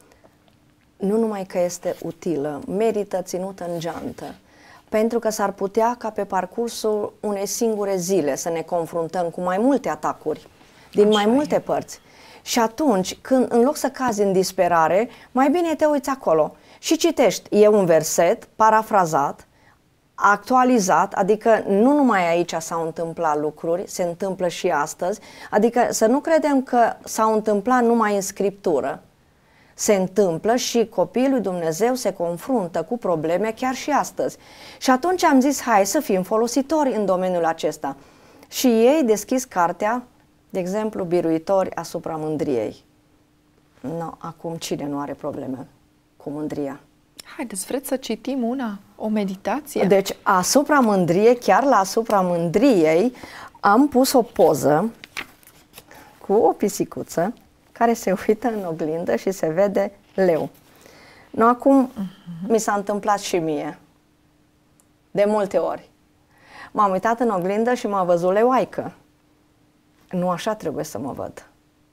B: nu numai că este utilă, merită ținută în geantă, pentru că s-ar putea ca pe parcursul unei singure zile să ne confruntăm cu mai multe atacuri, din mai multe părți. Și atunci, când în loc să cazi în disperare, mai bine te uiți acolo și citești. E un verset parafrazat, actualizat, adică nu numai aici s-au întâmplat lucruri, se întâmplă și astăzi, adică să nu credem că s-au întâmplat numai în Scriptură. Se întâmplă și copiii lui Dumnezeu se confruntă cu probleme chiar și astăzi. Și atunci am zis, hai să fim folositori în domeniul acesta. Și ei deschis cartea, de exemplu, biruitori asupra mândriei. No, acum cine nu are probleme cu mândria?
A: Haideți, vreți să citim o meditație?
B: Deci, asupra mândriei, chiar la asupra mândriei, am pus o poză cu o pisicuță care se uită în oglindă și se vede leu. No, acum mi s-a întâmplat și mie. De multe ori. M-am uitat în oglindă și m-a văzut leoaică. Nu așa trebuie să mă văd.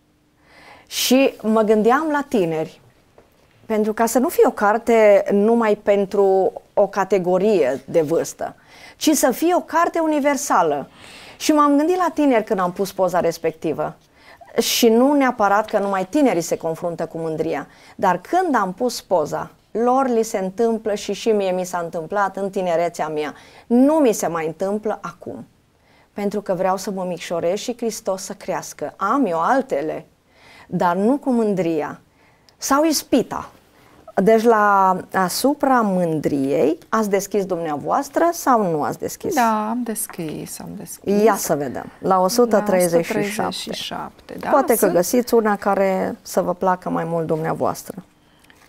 B: Și mă gândeam la tineri. Pentru ca să nu fie o carte numai pentru o categorie de vârstă, ci să fie o carte universală. Și m-am gândit la tineri când am pus poza respectivă. Și nu neapărat că numai tinerii se confruntă cu mândria, dar când am pus poza, lor li se întâmplă și mie mi s-a întâmplat în tinerețea mea. Nu mi se mai întâmplă acum, pentru că vreau să mă micșorez și Hristos să crească. Am eu altele, dar nu cu mândria sau ispita. Deci la asupra mândriei ați deschis dumneavoastră sau nu ați deschis?
A: Da, am deschis.
B: Ia să vedem. La 137.
A: La 137, da?
B: Poate că găsiți una care să vă placă mai mult dumneavoastră.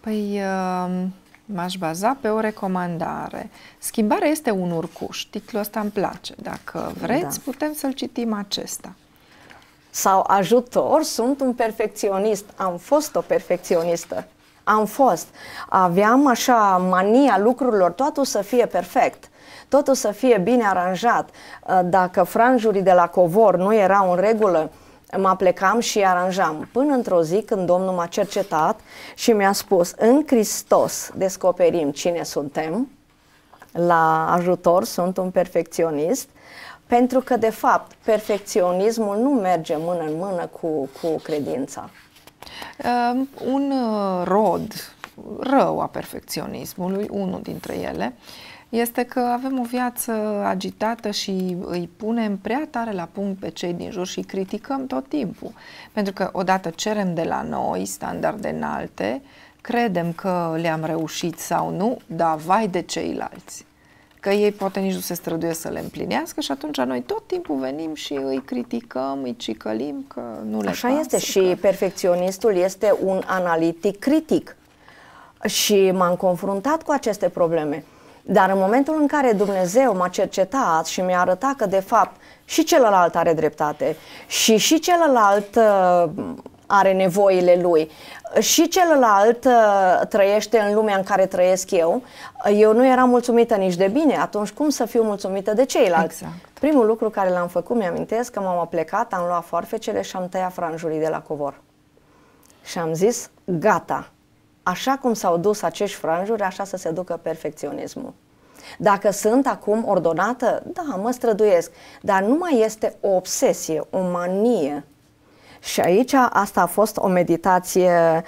A: Păi m-aș baza pe o recomandare. Schimbarea este un urcuș. Titlul ăsta îmi place. Dacă vreți, putem să-l citim acesta.
B: Sau ajutor, sunt un perfecționist. Am fost o perfecționistă. Am fost. Aveam așa mania lucrurilor, totul să fie perfect. Totul să fie bine aranjat. Dacă franjurii de la covor nu erau în regulă, mă aplecam și aranjam. Până într-o zi când Domnul m-a cercetat și mi-a spus: în Hristos descoperim cine suntem. La ajutor sunt un perfecționist, pentru că de fapt perfecționismul nu merge mână în mână cu credința.
A: Un rod rău a perfecționismului, unul dintre ele, este că avem o viață agitată și îi punem prea tare la punct pe cei din jur și îi criticăm tot timpul. Pentru că odată cerem de la noi standarde înalte, credem că le-am reușit sau nu, dar vai de ceilalți. Că ei poate nici nu se străduie să le împlinească și atunci noi tot timpul venim și îi criticăm, îi cicălim că nu le pasă.
B: Așa este, și perfecționistul este un analitic critic. Și m-am confruntat cu aceste probleme. Dar în momentul în care Dumnezeu m-a cercetat și mi-a arătat că de fapt și celălalt are dreptate și celălalt are nevoile lui și celălalt trăiește în lumea în care trăiesc eu nu eram mulțumită nici de bine. Atunci cum să fiu mulțumită de ceilalți?
A: Exact.
B: Primul lucru care l-am făcut, mi-amintesc că m-am aplecat, am luat foarfecele și am tăiat franjurii de la covor. Și am zis: gata, așa cum s-au dus acești franjuri, așa să se ducă perfecționismul. Dacă sunt acum ordonată, da, mă străduiesc, dar nu mai este o obsesie, o manie. Și aici asta a fost o meditație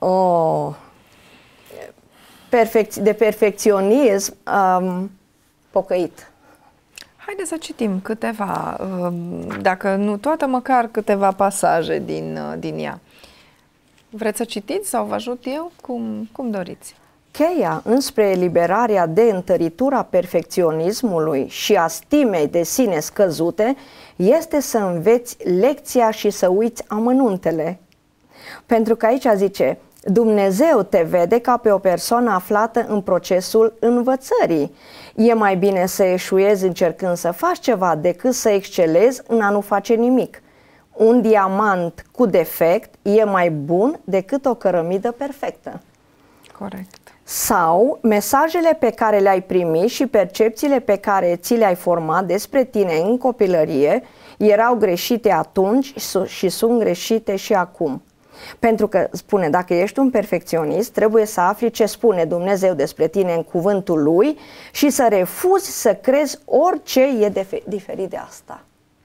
B: de perfecționism pocăit.
A: Haideți să citim câteva, dacă nu toată, măcar câteva pasaje din ea. Vreți să citiți sau vă ajut eu? Cum doriți.
B: Cheia înspre eliberarea de întăritura perfecționismului și a stimei de sine scăzute este să înveți lecția și să uiți amănuntele. Pentru că aici zice: Dumnezeu te vede ca pe o persoană aflată în procesul învățării. E mai bine să eșuezi încercând să faci ceva decât să excelezi în a nu face nimic. Un diamant cu defect e mai bun decât o cărămidă perfectă.
A: Corect.
B: Sau mesajele pe care le-ai primit și percepțiile pe care ți le-ai format despre tine în copilărie erau greșite atunci și sunt greșite și acum. Pentru că, spune, dacă ești un perfecționist, trebuie să afli ce spune Dumnezeu despre tine în cuvântul Lui și să refuzi să crezi orice e diferit de asta.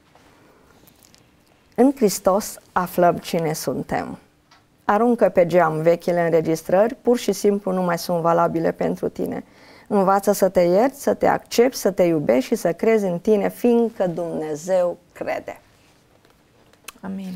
B: În Hristos aflăm cine suntem. Aruncă pe geam vechile înregistrări, pur și simplu nu mai sunt valabile pentru tine. Învață să te ierți, să te accepti, să te iubești și să crezi în tine, fiindcă Dumnezeu crede.
A: Amin.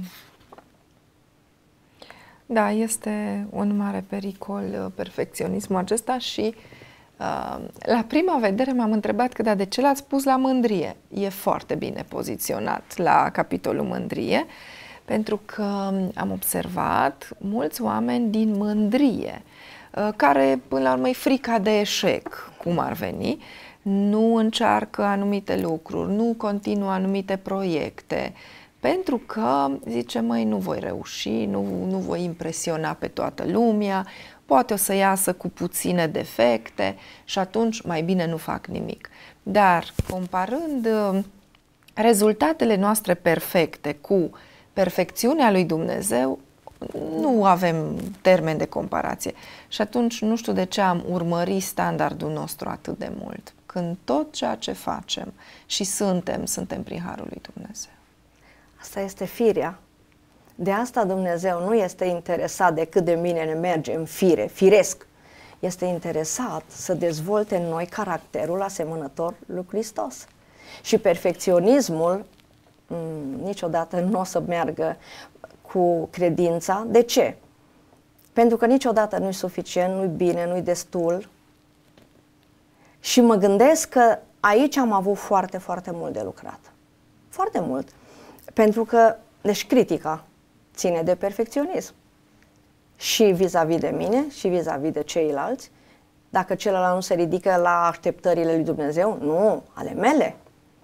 A: Da, este un mare pericol perfecționismul acesta și la prima vedere m-am întrebat că de ce l-ați pus la mândrie. E foarte bine poziționat la capitolul mândrie, pentru că am observat mulți oameni din mândrie, care până la urmă e frica de eșec, cum ar veni, nu încearcă anumite lucruri, nu continuă anumite proiecte, pentru că zice: măi, nu voi reuși, nu voi impresiona pe toată lumea, poate o să iasă cu puține defecte și atunci mai bine nu fac nimic. Dar comparând rezultatele noastre perfecte cu perfecțiunea lui Dumnezeu, nu avem termen de comparație. Și atunci nu știu de ce am urmărit standardul nostru atât de mult, când tot ceea ce facem și suntem prin harul lui Dumnezeu.
B: Asta este firea. De asta Dumnezeu nu este interesat de cât de bine ne merge în fire, firesc. Este interesat să dezvolte în noi caracterul asemănător lui Hristos. Și perfecționismul niciodată nu o să meargă cu credința. De ce? Pentru că niciodată nu-i suficient, nu-i bine, nu-i destul. Și mă gândesc că aici am avut foarte, foarte mult de lucrat. Foarte mult. Pentru că, deci critica ține de perfecționism. și vis-a-vis de mine și vis-a-vis de ceilalți. Dacă celălalt nu se ridică la așteptările lui Dumnezeu, nu, ale mele.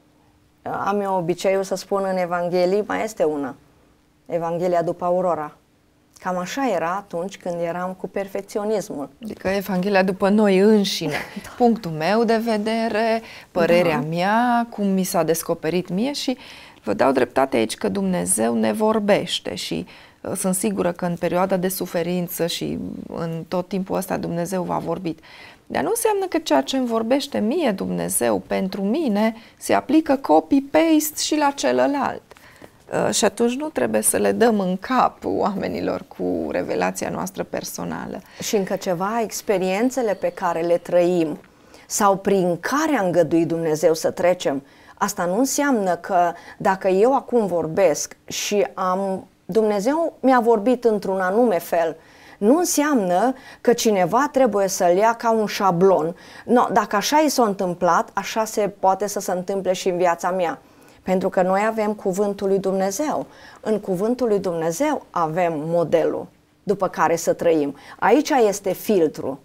B: Am eu obiceiul să spun în Evanghelii, mai este una, Evanghelia după Aurora. Cam așa era atunci când eram cu perfecționismul.
A: Adică Evanghelia după noi înșine. Da. Punctul meu de vedere, părerea mea, cum mi s-a descoperit mie și vă dau dreptate aici că Dumnezeu ne vorbește și sunt sigură că în perioada de suferință și în tot timpul ăsta Dumnezeu v-a vorbit. Dar nu înseamnă că ceea ce îmi vorbește mie Dumnezeu pentru mine se aplică copy-paste și la celălalt. Și atunci nu trebuie să le dăm în cap oamenilor cu revelația noastră personală.
B: Și încă ceva, experiențele pe care le trăim sau prin care a îngăduit Dumnezeu să trecem, asta nu înseamnă că dacă eu acum vorbesc și Dumnezeu mi-a vorbit într-un anume fel, nu înseamnă că cineva trebuie să-l ia ca un șablon. No, dacă așa i s-a întâmplat, așa se poate să se întâmple și în viața mea. Pentru că noi avem cuvântul lui Dumnezeu. În cuvântul lui Dumnezeu avem modelul după care să trăim. Aici este filtru.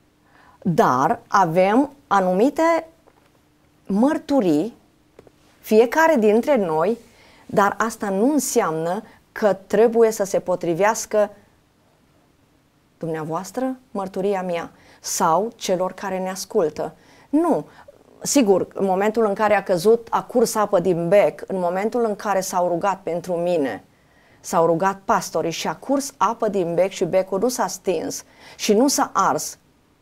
B: Dar avem anumite mărturii, fiecare dintre noi, dar asta nu înseamnă că trebuie să se potrivească dumneavoastră, mărturia mea, sau celor care ne ascultă. Nu. Sigur, în momentul în care a căzut, a curs apă din bec, în momentul în care s-au rugat pentru mine, s-au rugat pastorii și a curs apă din bec și becul nu s-a stins și nu s-a ars,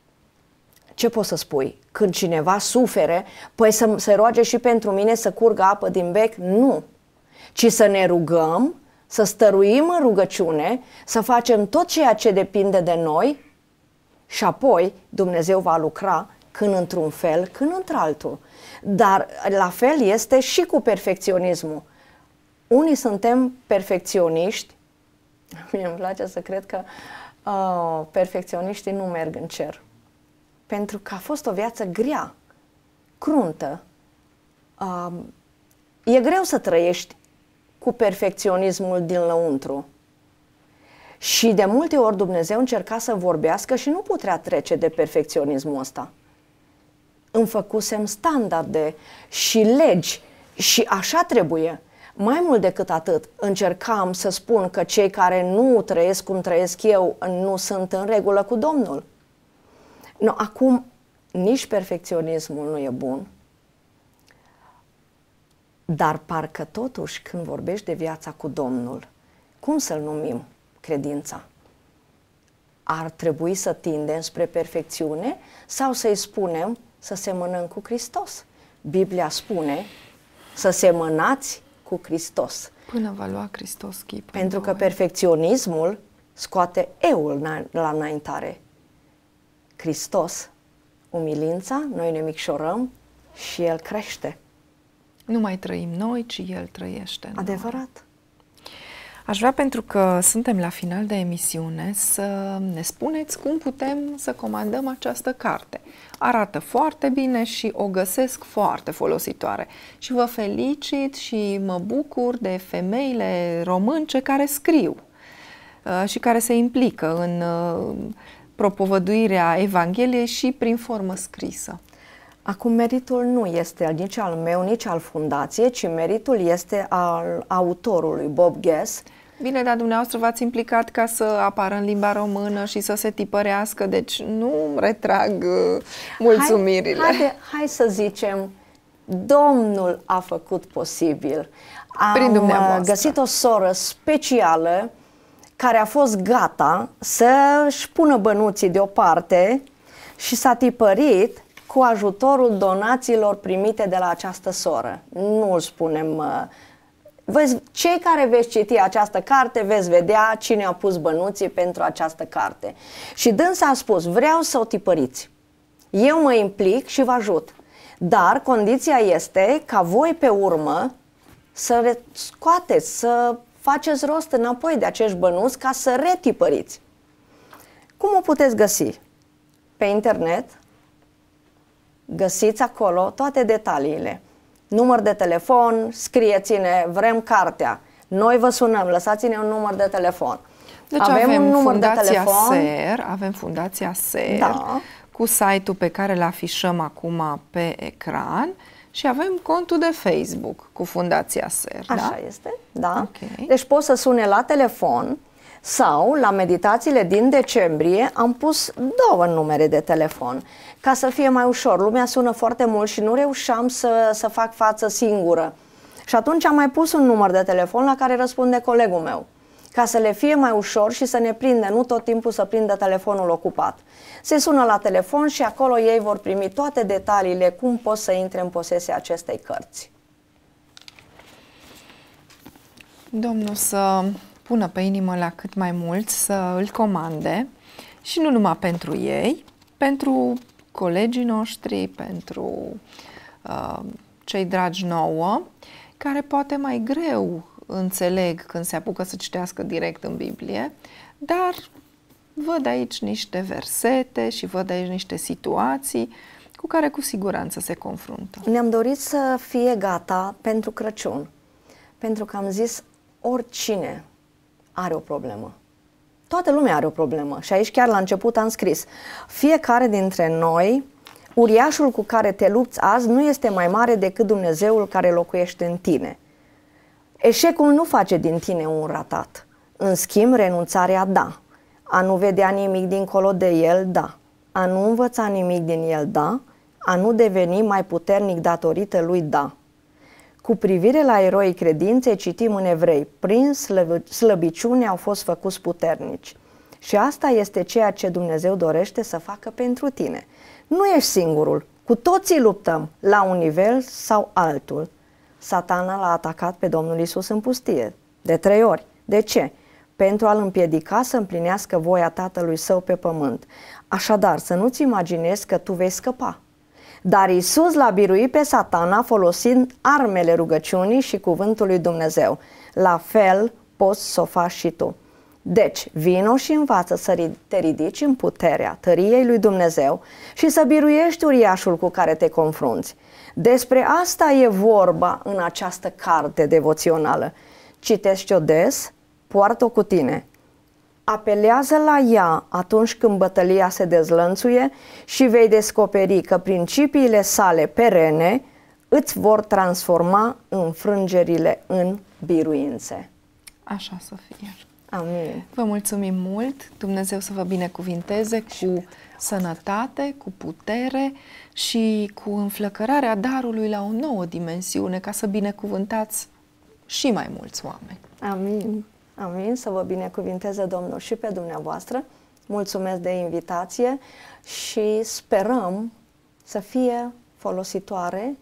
B: ce poți să spui? Când cineva sufere, păi să se roage și pentru mine să curgă apă din bec? Nu. Ci să ne rugăm, să stăruim în rugăciune, să facem tot ceea ce depinde de noi și apoi Dumnezeu va lucra când într-un fel, când într-altul. Dar la fel este și cu perfecționismul. Unii suntem perfecționiști. Mie îmi place să cred că perfecționiștii nu merg în cer. Pentru că a fost o viață grea, cruntă. E greu să trăiești cu perfecționismul din lăuntru. Și de multe ori Dumnezeu încerca să vorbească și nu putea trece de perfecționismul ăsta. Îmi făcusem standarde și legi și așa trebuie. Mai mult decât atât, încercam să spun că cei care nu trăiesc cum trăiesc eu nu sunt în regulă cu Domnul. No, acum, nici perfecționismul nu e bun, dar parcă totuși când vorbești de viața cu Domnul, cum să-l numim credința? Ar trebui să tindem spre perfecțiune sau să-i spunem să semănăm cu Hristos? Biblia spune să semănați cu Hristos.
A: Până va lua Hristos chipul.
B: Pentru că perfecționismul scoate eul la înaintare. Hristos, umilința, noi ne micșorăm și El crește.
A: Nu mai trăim noi, ci El trăiește.
B: Adevărat.
A: Aș vrea, pentru că suntem la final de emisiune, să ne spuneți cum putem să comandăm această carte. Arată foarte bine și o găsesc foarte folositoare. Și vă felicit și mă bucur de femeile românce care scriu și care se implică în propovăduirea Evangheliei și prin formă scrisă.
B: Acum, meritul nu este nici al meu, nici al fundației, ci meritul este al autorului, Bob Guess.
A: Bine, dar dumneavoastră v-ați implicat ca să apară în limba română și să se tipărească, deci nu retrag mulțumirile.
B: Hai să zicem, Domnul a făcut posibil.
A: Prin
B: Am găsit o soră specială care a fost gata să-și pună bănuții deoparte și s-a tipărit cu ajutorul donațiilor primite de la această soră. Nu îl spunem. Cei care veți citi această carte veți vedea cine a pus bănuții pentru această carte. Și dânsa a spus, vreau să o tipăriți. Eu mă implic și vă ajut. Dar condiția este ca voi pe urmă să scoateți, să faceți rost înapoi de acești bănuți ca să retipăriți. Cum o puteți găsi? Pe internet găsiți acolo toate detaliile. Număr de telefon, scrieți-ne, vrem cartea. Noi vă sunăm, lăsați-ne un număr de telefon.
A: Deci
B: avem un număr de telefon.
A: Avem Fundația SER,
B: da,
A: cu site-ul pe care îl afișăm acum pe ecran și avem contul de Facebook cu Fundația SER.
B: Așa
A: da?
B: este, da.
A: Okay.
B: Deci poți să sune la telefon sau la meditațiile din decembrie am pus 2 numere de telefon ca să fie mai ușor. Lumea sună foarte mult și nu reușeam să fac față singură. Și atunci am mai pus un număr de telefon la care răspunde colegul meu, ca să le fie mai ușor și să ne prindă, nu tot timpul să prindă telefonul ocupat. Se sună la telefon și acolo ei vor primi toate detaliile cum pot să intre în posesia acestei cărți.
A: Domnul să pună pe inimă la cât mai mulți să îl comande și nu numai pentru ei, pentru colegii noștri, pentru cei dragi nouă, care poate mai greu înțeleg când se apucă să citească direct în Biblie, dar văd aici niște versete și văd aici niște situații cu care cu siguranță se confruntă.
B: Ne-am dorit să fie gata pentru Crăciun, pentru că am zis oricine are o problemă. Toată lumea are o problemă și aici chiar la început am scris: fiecare dintre noi, uriașul cu care te lupți azi nu este mai mare decât Dumnezeul care locuiește în tine. Eșecul nu face din tine un ratat. În schimb, renunțarea da. A nu vedea nimic dincolo de el, da. A nu învăța nimic din el, da. A nu deveni mai puternic datorită lui, da. Cu privire la eroii credinței, citim în Evrei: prin slăbiciune au fost făcuți puternici. Și asta este ceea ce Dumnezeu dorește să facă pentru tine. Nu ești singurul. Cu toții luptăm, la un nivel sau altul. Satana l-a atacat pe Domnul Iisus în pustie, de 3 ori. De ce? Pentru a-l împiedica să împlinească voia Tatălui Său pe pământ. Așadar, să nu-ți imaginezi că tu vei scăpa. Dar Iisus l-a biruit pe Satana folosind armele rugăciunii și cuvântul lui Dumnezeu. La fel poți să o faci și tu. Deci, vino și învață să te ridici în puterea tăriei lui Dumnezeu și să biruiești uriașul cu care te confrunți. Despre asta e vorba în această carte devoțională. Citește-o des, poartă-o cu tine. Apelează la ea atunci când bătălia se dezlănțuie și vei descoperi că principiile sale perene îți vor transforma înfrângerile în biruințe.
A: Așa să fie.
B: Amin.
A: Vă mulțumim mult, Dumnezeu să vă binecuvinteze cu sănătate, cu putere și cu înflăcărarea darului la o nouă dimensiune, ca să binecuvântați și mai mulți oameni.
B: Amin. Amin. Să vă binecuvinteze Domnul și pe dumneavoastră. Mulțumesc de invitație și sperăm să fie folositoare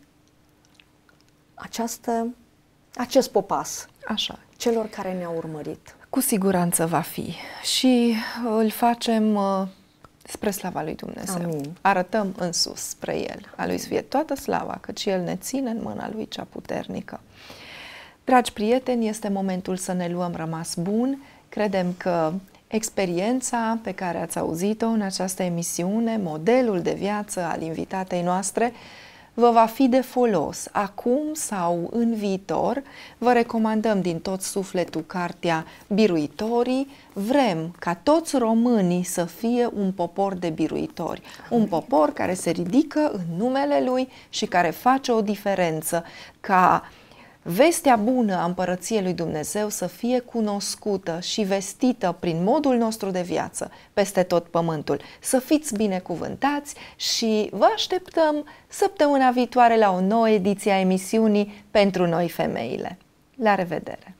B: acest popas.
A: Așa.
B: Celor care ne-au urmărit.
A: Cu siguranță va fi și îl facem spre slava lui Dumnezeu.
B: Amin.
A: Arătăm în sus spre El. A Lui să fie toată slava, căci El ne ține în mâna Lui cea puternică. Dragi prieteni, este momentul să ne luăm rămas bun. Credem că experiența pe care ați auzit-o în această emisiune, modelul de viață al invitatei noastre, vă va fi de folos acum sau în viitor. Vă recomandăm din tot sufletul cartea Biruitorii. Vrem ca toți românii să fie un popor de biruitori. Un popor care se ridică în numele Lui și care face o diferență, ca vestea bună a Împărăției lui Dumnezeu să fie cunoscută și vestită prin modul nostru de viață peste tot pământul. Să fiți binecuvântați și vă așteptăm săptămâna viitoare la o nouă ediție a emisiunii Pentru noi femeile. La revedere!